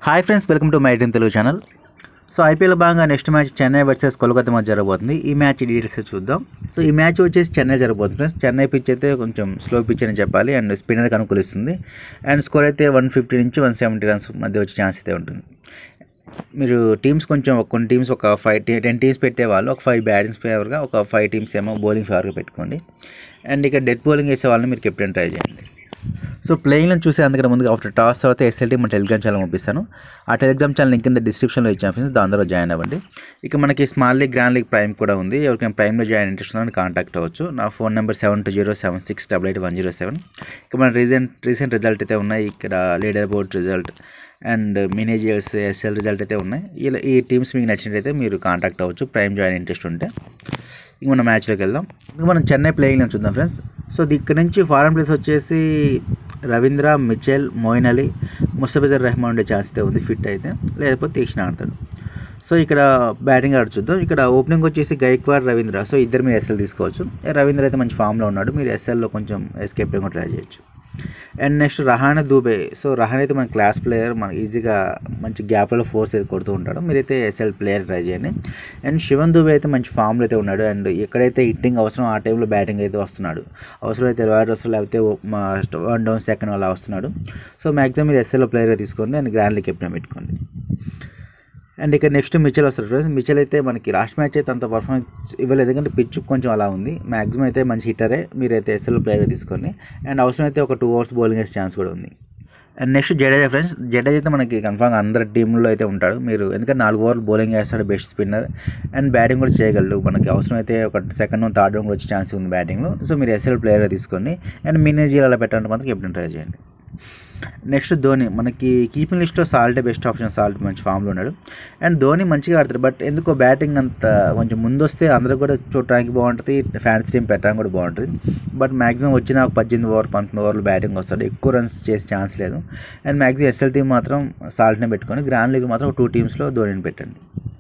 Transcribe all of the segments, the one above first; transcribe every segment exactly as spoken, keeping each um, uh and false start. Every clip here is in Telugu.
Hi friends, welcome to my dream Telugu channel. So IPL భాగంగా next match Chennai versus Kolkata మధ్య జరగబోతుంది. ఈ మ్యాచ్ డీటెయిల్స్ చూద్దాం. సో ఈ మ్యాచ్ వచ్చేసి చెన్నై జరగబోతుంది ఫ్రెండ్స్. చెన్నై పిచ్ అయితే కొంచెం స్లో పిచ్ అని చెప్పాలి అండ్ స్పిన్నర్కి అనుకూలిస్తుంది. అండ్ స్కోర్ అయితే వన్ ఫిఫ్టీ నుంచి వన్ సెవెంటీ రన్స్ మధ్య వచ్చే ఛాన్స్ అయితే ఉంటుంది. మీరు టీమ్స్ కొంచెం కొన్ని టీమ్స్ ఒక ఫైవ్ టెన్ టీమ్స్ పెట్టే వాళ్ళు ఒక ఫైవ్ బ్యాటింగ్స్ ఫేవర్గా, ఒక ఫైవ్ టీమ్స్ ఏమో బౌలింగ్ ఫేవర్గా పెట్టుకోండి. అండ్ ఇక డెత్ బౌలింగ్ వేసే వాళ్ళని మీరు కెప్టెన్ ట్రై చేయండి. సో ప్లేయింగ్లను చూసే అందుకని ముందుగా ఆఫ్టర్ టాస్ తర్వాత ఎస్ఎల్టీ మన టెలిగ్రామ్ ఛానల్ పంపిస్తాను. ఆ టెలిగ్రామ్ ఛానల్ లింక్ కింద డిస్క్రిప్షన్లో ఇచ్చాను ఫ్రెండ్స్, దానిలో జాయిన్ అవ్వండి. ఇక మనకి small league, grand league, prime కూడా ఉంది. ఎవరికైనా ప్రైమ్లో జాయిన్ ఇంట్రెస్ట్ ఉందని కాంటాక్ట్ అవ్వచ్చు. నా phone number seven two zero seven six double eight one zero seven. ఇక మన రీసెంట్ రీసెంట్ రిజల్ట్ అయితే ఉన్నాయి. ఇక్కడ leader board result and managers SL result అయితే ఉన్నాయి. ఇలా ఈ టీమ్స్ మీకు నచ్చినట్టయితే మీరు కాంటాక్ట్ అవ్వచ్చు ప్రైమ్ జాయిన్ ఇంట్రెస్ట్ ఉంటే. ఇంక మన మ్యాచ్లోకి వెళ్దాం. ఇంక మనం చెన్నై ప్లేయింగ్లో చూద్దాం ఫ్రెండ్స్. సో ఇక్కడ నుంచి ఫారెన్ ప్లేస్ వచ్చేసి రవీంద్ర, మిచెల్, మోయిన్ అలీ, ముస్తఫిజుర్ రెహమాన్ ఉండే ఛాన్స్ అయితే ఉంది ఫిట్ అయితే, లేకపోతే తీక్షణ ఆడతాడు. సో ఇక్కడ బ్యాటింగ్ ఆడ చూద్దాం. ఇక్కడ ఓపెనింగ్ వచ్చేసి గైక్వాడ్, రవీంద్ర. సో ఇద్దరు మీరు ఎస్ఎల్ తీసుకోవచ్చు. రవీంద్ర అయితే మంచి ఫామ్లో ఉన్నాడు, మీరు ఎస్ఎల్లో కొంచెం ఎస్కేప్ కూడా ట్రై చేయొచ్చు. And next Rahane Dube. So Rahane అయితే మన క్లాస్ ప్లేయర్, మన ఈజీగా మంచి గ్యాప్లో ఫోర్స్ అయితే కొడుతూ ఉంటాడు, మీరైతే ఎస్ఎల్ ప్లేయర్ ట్రై చేయండి. అండ్ శివన్ దూబే అయితే మంచి ఫామ్లో అయితే ఉన్నాడు. అండ్ ఎక్కడైతే హిట్టింగ్ అవసరం ఆ టైంలో బ్యాటింగ్ అయితే వస్తున్నాడు. అవసరం అయితే వైరస్ లేకపోతే వన్ డౌన్ సెకండ్ అలా వస్తున్నాడు. సో మ్యాక్సిమం మీరు ఎస్ఎల్లో ప్లేయర్గా తీసుకోండి అండ్ గ్రాండ్ లీగ్ కెప్టెన్ పెట్టుకోండి. అండ్ ఇక్కడ నెక్స్ట్ మిచెల్ వస్తారు ఫ్రెండ్స్. మిచెల్ అయితే మనకి లాస్ట్ మ్యాచ్ అయితే అంత పర్ఫార్మెన్స్ ఇవ్వలేదు, ఎందుకంటే పిచ్ కొంచెం అలా ఉంది. మ్యాక్సిమం అయితే మంచి హిట్టరే, మీరైతే ఎస్ఎల్ ప్లేయర్గా తీసుకోండి. అండ్ అవసరం అయితే ఒక టూ అవర్స్ బౌలింగ్ వేసే ఛాన్స్ కూడా ఉంది. And next Jadeja friends. Jadeja అయితే మనకి కన్ఫామ్గా అందరి టీంలో అయితే ఉంటాడు. మీరు ఎందుకంటే నాలుగు ఓవర్లు బౌలింగ్ వేస్తాడు, బెస్ట్ స్పిన్నర్ అండ్ బ్యాటింగ్ కూడా చేయగలడు. మనకి అవసరం అయితే ఒక సెకండ్ థర్డ్ రౌండ్ వచ్చే ఛాన్స్ ఉంది బ్యాటింగ్లో. సో మీరు ఎస్ఎల్ ప్లేయర్గా తీసుకోండి అండ్ మేనేజర్ అలా పెట్టాలంటే మాత్రం కెప్టెన్ ట్రై చేయండి. నెక్స్ట్ ధోని. మనకి కీపింగ్ లిస్ట్లో సాల్టే బెస్ట్ ఆప్షన్. సాల్ట్ మంచి ఫామ్లో ఉన్నాడు అండ్ ధోని మంచిగా ఆడతాడు. బట్ ఎందుకో బ్యాటింగ్ అంత కొంచెం ముందు వస్తే అందరూ కూడా చూడటానికి బాగుంటుంది, ఫ్యాన్స్ టీం పెట్టడానికి కూడా బాగుంటుంది. బట్ మ్యాక్సిమం వచ్చిన ఒక పద్దెనిమిది ఓవర్ పంతొమ్మిది ఓవర్లు బ్యాటింగ్ వస్తాడు, ఎక్కువ రన్స్ చేసే ఛాన్స్ లేదు. అండ్ మ్యాక్సిమం ఎస్ఎల్ టీం మాత్రం సాల్ట్నే పెట్టుకొని, గ్రాండ్ లీగ్ మాత్రం టూ టీమ్స్లో ధోనిని పెట్టండి.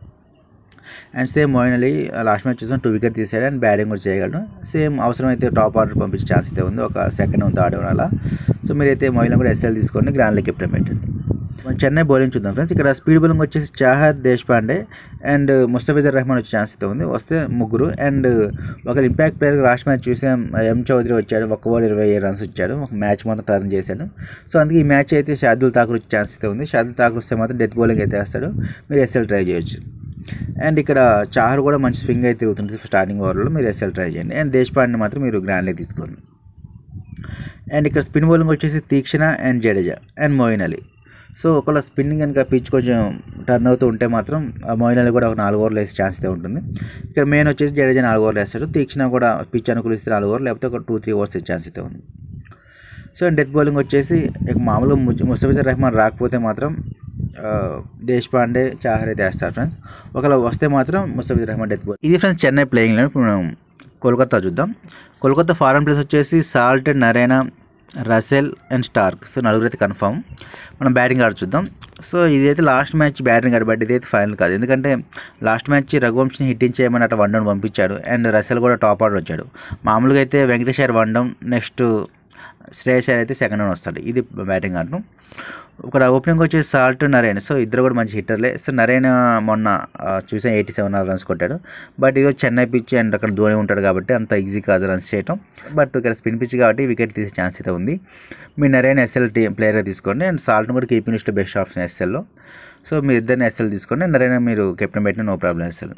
And same Moeen Ali last match చూసాం, టూ వికెట్ తీసాడు అండ్ బ్యాటింగ్ కూడా చేయగలడు. సేమ్ అవసరమైతే టాప్ ఆర్డర్ పంపించే ఛాన్స్ అయితే ఉంది, ఒక సెకండ్ ఉంది థర్డ్ అలా. సో మీరైతే మోయిన్ కూడా ఎస్ఎల్ తీసుకోండి, గ్రాండ్ లీగ్ కెప్టెన్ పెట్టండి. మనం చెన్నై బౌలింగ్ చూద్దాం ఫ్రెండ్స్. ఇక్కడ స్పీడ్ బౌలింగ్ వచ్చేసి చాహర్, దేశపాండే అండ్ ముస్తఫిజుర్ రెహమాన్ వచ్చే ఛాన్స్ అయితే ఉంది, వస్తే ముగ్గురు. అండ్ ఒక ఇంపాక్ట్ ప్లేయర్ లాస్ట్ మ్యాచ్ చూసాం, ఎం చౌదరి వచ్చాడు, ఒక్క ఓవర్ ఇరవై ఏడు రన్స్ వచ్చాడు, ఒక మ్యాచ్ మొత్తం టర్న్ చేశాడు. సో అందుకే ఈ మ్యాచ్ అయితే షార్దుల్ ఠాకూర్ వచ్చే ఛాన్స్ అయితే ఉంది. షార్దుల్ ఠాకూర్ వస్తే మాత్రం డెత్ బౌలింగ్ అయితే వేస్తాడు, మీరు ఎస్ఎల్ ట్రై చేయొచ్చు. అండ్ ఇక్కడ చాహర్ కూడా మంచి స్వింగ్ అయితే తిరుగుతుంది స్టార్టింగ్ ఓవర్లో, మీరు ఎస్ఎల్ ట్రై చేయండి. అండ్ దేశపాండే మాత్రం మీరు గ్రాండ్ లీగ్ తీసుకోండి. అండ్ ఇక్కడ స్పిన్ బౌలింగ్ వచ్చేసి Theekshana and Jadeja and Moeen Ali. So ఒకవేళ స్పిన్నింగ్ కనుక పిచ్ కొంచెం టర్న్ అవుతూ ఉంటే మాత్రం మోయిన్ అలీ కూడా ఒక నాలుగు ఓవర్లు వేసే ఛాన్స్ అయితే ఉంటుంది. ఇక్కడ మెయిన్ వచ్చేసి జడేజా నాలుగు ఓవర్లు వేస్తాడు, తీక్షణ కూడా పిచ్ అనుకూలిస్తే నాలుగు ఓవర్లు, లేకపోతే ఒక టూ త్రీ ఓవర్స్ వేసే ఛాన్స్ అయితే ఉంది. సో డెత్ బౌలింగ్ వచ్చేసి మామూలుగా ముస్తఫిజుర్ రెహమాన్ రాకపోతే మాత్రం దేశపాండే, చాహర్ అయితే వేస్తారు ఫ్రెండ్స్. ఒకవేళ వస్తే మాత్రం ముస్తఫిజుర్ రెహమాన్ డెత్ బౌలింగ్. ఇది ఫ్రెండ్స్ చెన్నై ప్లేయింగ్లో. ఇప్పుడు మనం కోల్కతా చూద్దాం. కోల్కతా ఫారెన్ ప్లేస్ వచ్చేసి Salt, Narine, Russell and Starc. So నలుగురు అయితే కన్ఫామ్. మనం బ్యాటింగ్ ఆడ చూద్దాం. సో ఇదైతే లాస్ట్ మ్యాచ్ బ్యాటింగ్ ఆడ, బట్ ఇదైతే ఫైనల్ కాదు, ఎందుకంటే లాస్ట్ మ్యాచ్ రఘువంశిని హిట్టింగ్ చేయమని అట్లా వన్ డౌన్ పంపించాడు అండ్ రసెల్ కూడా టాప్ ఆర్డర్ వచ్చాడు. మామూలుగా అయితే Venkatesh Iyer one down, next Shreyas Iyer అయితే సెకండ్ డౌన్ వస్తాడు. ఇది బ్యాటింగ్ ఆడటం. ఇక్కడ ఓపెనింగ్ వచ్చేసి సాల్ట్, నరేన్. సో ఇద్దరు కూడా మంచి హిట్టర్లే. సో నరేన్ మొన్న చూసాం ఎయిటీ సెవెన్ రన్స్ కొట్టాడు. బట్ ఈరోజు చెన్నై పిచ్ అండ్ అక్కడ ధోని ఉంటాడు కాబట్టి అంత ఈజీ కాదు రన్స్ చేయటం. బట్ ఇక్కడ స్పిన్ పిచ్ కాబట్టి వికెట్ తీసే ఛాన్స్ అయితే ఉంది. మీ నరేన్ ఎస్ఎల్ టీ ప్లేయర్గా తీసుకోండి అండ్ సాల్ట్ని కూడా కీపింగ్ లిస్ట్లో బెస్ట్ ఆప్షన్ ఎస్ఎల్లో. సో మీరు ఇద్దరిని ఎస్ఎల్ తీసుకోండి, నరేన్ మీరు కెప్టెన్ పెట్టిన no problem SL.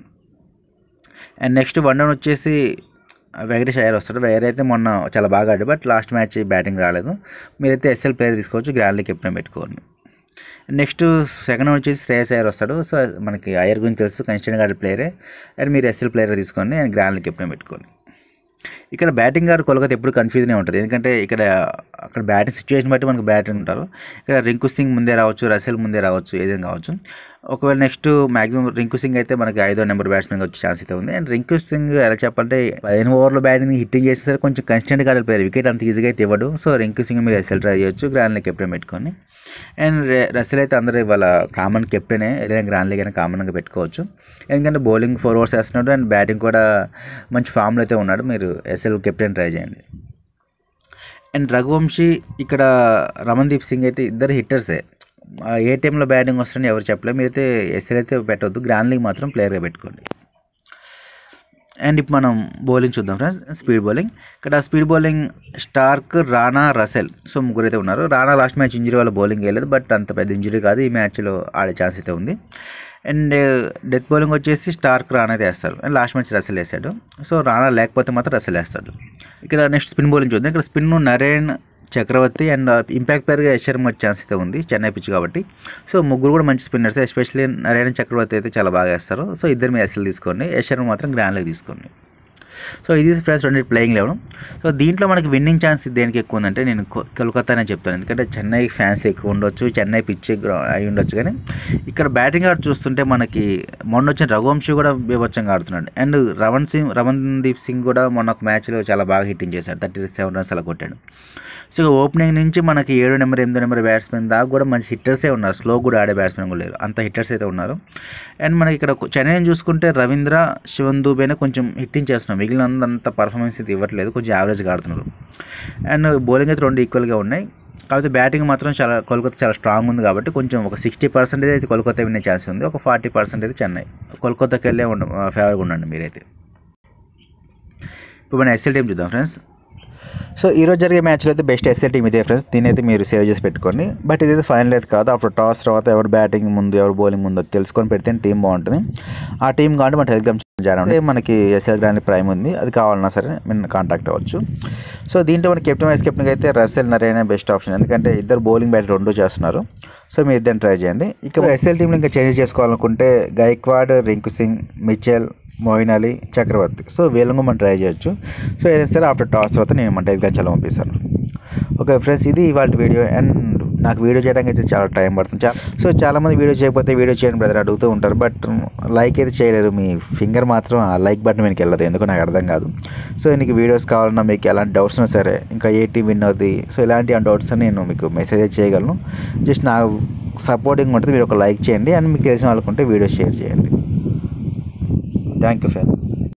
And next one down వచ్చేసి వెంకటేష్ అయ్యర్ వస్తాడు. వేర్ అయితే మొన్న చాలా బాగా ఆడాడు, బట్ లాస్ట్ మ్యాచ్ బ్యాటింగ్ రాలేదు, మీరైతే ఎస్ఎల్ ప్లేయర్ తీసుకోవచ్చు, గ్రాండ్ లీగ్ కెప్టెన్ పెట్టుకోండి. నెక్స్ట్ సెకండ్ వచ్చేసి శ్రేయస్ అయ్యర్ వస్తాడు. సో మనకి అయ్యర్ గురించి తెలుసు, కన్స్టెంట్గా ఆడే ప్లేయరే, అండ్ మీరు ఎస్ఎల్ ప్లేయర్ తీసుకోండి అండ్ గ్రాండ్ లీగ్ కెప్టెన్ పెట్టుకోండి. ఇక్కడ బ్యాటింగ్ గారు కోల్కతా ఎప్పుడు కన్ఫ్యూజనే ఉంటుంది, ఎందుకంటే ఇక్కడ అక్కడ బ్యాటింగ్ సిచ్యువేషన్ బట్టి మనకు బ్యాటింగ్ ఉంటారు. ఇక్కడ రింకు సింగ్ ముందే రావచ్చు, రసెల్ ముందే రావచ్చు, ఏదైనా కావచ్చు. ఒకవేళ నెక్స్ట్ మ్యాక్సిమం రింకు సింగ్ అయితే మనకి ఐదో నెంబర్ బ్యాట్స్మెన్ వచ్చే ఛాన్స్ అయితే ఉంది. అండ్ రింకు సింగ్ ఎలా చెప్పాలంటే పదిహేను ఓవర్లో బ్యాటింగ్ హిట్టింగ్ చేసేసరికి కొంచెం కన్స్టెంట్గా ఆడే ప్లేయర్, వికెట్ అంత ఈజీగా అయితే ఇవ్వడు. సో రింకు సింగ్ మీరు ఎస్ఎల్ ట్రై చేయొచ్చు, గ్రాండ్ లీగ్ కెప్టెన్ పెట్టుకొని. అండ్ రసెల్ అయితే అందరూ ఇవాళ కామన్ కెప్టెనే, ఏదైనా గ్రాండ్ లీగ్ అయినా కామన్గా పెట్టుకోవచ్చు, ఎందుకంటే బౌలింగ్ ఫోర్ ఓవర్స్ వేస్తున్నాడు అండ్ బ్యాటింగ్ కూడా మంచి ఫామ్లో అయితే ఉన్నాడు, మీరు ఎస్ఎల్ కెప్టెన్ ట్రై చేయండి. అండ్ రఘువంశీ, ఇక్కడ రమణ్దీప్ సింగ్ అయితే ఇద్దరు హిట్టర్సే, ఏ టైంలో బ్యాటింగ్ వస్తుందని ఎవరు చెప్పలేదు. మీరైతే ఎస్ఎల్ అయితే పెట్టవద్దు, గ్రాండ్ లీగ్ మాత్రం ప్లేయర్గా పెట్టుకోండి. అండ్ ఇప్పుడు మనం బౌలింగ్ చూద్దాం ఫ్రెండ్స్. స్పీడ్ బౌలింగ్, ఇక్కడ speed bowling Starc, Rana, Russell, so ముగ్గురు అయితే ఉన్నారు. రాణా లాస్ట్ మ్యాచ్ ఇంజరీ వల్ల బౌలింగ్ వేయలేదు, బట్ అంత పెద్ద ఇంజరీ కాదు, ఈ మ్యాచ్లో ఆడే ఛాన్స్ అయితే ఉంది. అండ్ డెత్ బౌలింగ్ వచ్చేసి స్టార్క్, రాణా అయితే వేస్తారు. అండ్ లాస్ట్ మ్యాచ్ రసెల్ వేసాడు, సో రాణా లేకపోతే మాత్రం రసెల్ వేస్తాడు. ఇక్కడ నెక్స్ట్ స్పిన్ బౌలింగ్ చూద్దాం. ఇక్కడ spin Narine, Chakravarthy and impact ప్లేయర్గా యశ్ శర్మ వచ్చే ఛాన్స్ అయితే ఉంది, చెన్నై పిచ్ కాబట్టి. సో ముగ్గురు కూడా మంచి స్పిన్నర్స్, ఎస్పెషల్లీ నరేన్, చక్రవర్తి అయితే చాలా బాగా వేస్తారు. సో ఇద్దరు మీద ఎస్ఎల్ తీసుకోండి, యశ్ శర్మ మాత్రం గ్రాండ్ లీగ్ తీసుకోండి. సో ఇది ఫ్రెండ్స్ రెండు ప్లేయింగ్ లెవెన్. సో దీంట్లో మనకి విన్నింగ్ ఛాన్స్ దేనికి ఎక్కువ ఉందంటే నేను కోల్కతానే చెప్తాను, ఎందుకంటే చెన్నై ఫ్యాన్స్ ఎక్కువ ఉండొచ్చు, చెన్నై పిచ్ అయి ఉండొచ్చు. కానీ ఇక్కడ బ్యాటింగ్ ఆడి చూస్తుంటే మనకి మొన్న వచ్చిన రఘువంశీ కూడా బీభత్సంగా ఆడుతున్నాడు. అండ్ రమణ్ సింగ్ రమణ్దీప్ సింగ్ కూడా మొన్న ఒక మ్యాచ్లో చాలా బాగా హిట్టింగ్ చేశాడు, థర్టీ సెవెన్ రన్స్ అలా కొట్టాడు. సో ఓపెనింగ్ నుంచి మనకి ఏడు నెంబర్ ఎనిమిది నెంబర్ బ్యాట్స్మెన్ దాకా కూడా మంచి హిట్టర్సే ఉన్నారు, స్లో కూడా ఆడే బ్యాట్స్మెన్ కూడా లేరు, అంత హిట్టర్స్ అయితే ఉన్నారు. అండ్ మనకి ఇక్కడ చెన్నైని చూసుకుంటే రవీంద్ర, శివన్ దూబేనే కొంచెం హిట్టింగ్ చేస్తున్నాం, మిగిలిన అంత పర్ఫార్మెన్స్ అయితే ఇవ్వట్లేదు, కొంచెం యావరేజ్గా ఆడుతున్నారు. అండ్ బౌలింగ్ అయితే రెండు ఈక్వల్గా ఉన్నాయి, కాకపోతే బ్యాటింగ్ మాత్రం చాలా కోల్కతా చాలా స్ట్రాంగ్ ఉంది కాబట్టి కొంచెం ఒక సిక్స్టీ పర్సెంటేజ్ అయితే కోల్కతా వినే ఛాన్స్ ఉంది, ఒక ఫార్టీ పర్సెంట్ అయితే చెన్నై. కోల్కతాకి వెళ్ళే ఉండ ఫేవర్గా ఉండండి మీరైతే. ఇప్పుడు మన ఎస్ఎల్ టీం చూద్దాం ఫ్రెండ్స్. సో ఈరోజు జరిగే మ్యాచ్లో అయితే బెస్ట్ ఎస్ఎల్ టీమ్ ఇదే ఫ్రెండ్స్, దీని అయితే మీరు సేవ్ చేసి పెట్టుకోండి. బట్ ఇదైతే ఫైనల్ అయితే కాదు, అప్పుడు టాస్ తర్వాత ఎవరు బ్యాటింగ్ ముందు ఎవరు బౌలింగ్ ముందు తెలుసుకొని పెడితే టీం బాగుంటుంది. ఆ టీం కాబట్టి మన టెలిగ్రామ్ ఛానల్ మనకి ఎస్ఎల్ గ్రాండ్ ప్రైమ్ ఉంది, అది కావాలన్నా సరే మీరు కాంటాక్ట్ అవ్వచ్చు. సో దీంట్లో మన కెప్టెన్ వైస్ కెప్టెన్గా అయితే రసెల్, నరేన్ బెస్ట్ ఆప్షన్, ఎందుకంటే ఇద్దరు బౌలింగ్ బ్యాట్ రెండు చేస్తున్నారు. సో మీరు ఇద్దరిని ట్రై చేయండి. ఇక ఎస్ఎల్ టీంలో ఇంకా చేంజ్ చేసుకోవాలనుకుంటే గైక్వాడ్, రింకు సింగ్, మిచెల్, మోయిన్ అలీ, చక్రవర్తి, సో వీళ్ళని మనం ట్రై చేయొచ్చు. సో ఏదైనా సరే ఆఫ్టర్ టాస్ తర్వాత నేను మన టెలిగ్రామ్ ఛానల్ పంపిస్తాను. ఓకే ఫ్రెండ్స్, ఇది ఇవాళ వీడియో. అండ్ నాకు వీడియో చేయడానికి అయితే చాలా టైం పడుతుంది. సో చాలామంది వీడియో చేయకపోతే వీడియో చేయండి బ్రదర్ అడుగుతూ ఉంటారు, బట్ లైక్ అయితే చేయలేరు, మీ ఫింగర్ మాత్రం ఆ లైక్ బటన్ మీకు వెళ్ళదు, ఎందుకు నాకు అర్థం కాదు. సో మీకు వీడియోస్ కావాలన్నా, మీకు ఎలాంటి డౌట్స్ ఉన్నా సరే, ఇంకా ఏ టీం విన్ అవుతుంది, సో ఇలాంటి డౌట్స్ నేను మీకు మెసేజ్ చేయగలను. జస్ట్ నా సపోర్టింగ్ ఉంటుంది, మీరు ఒక లైక్ చేయండి. అండ్ మీకు తెలిసిన వాళ్ళకుంటే వీడియో షేర్ చేయండి. Thank you friends.